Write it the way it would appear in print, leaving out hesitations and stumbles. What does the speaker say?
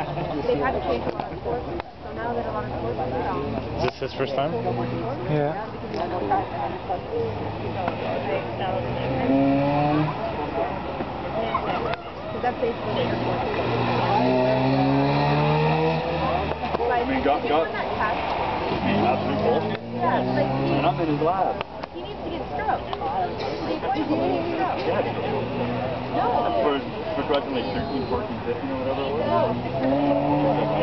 They've had to change a lot of courses, so now that a lot of courses are down. Is this his first time? Yeah. Because that's basically what your course is. I mean, got absolute bullshit. Yeah, like And I'm in his lab. he needs to get stroked. He needs to get stroked. Yeah. No. For graduating like 13, 14, 15 or whatever it was. No, 6 or 8.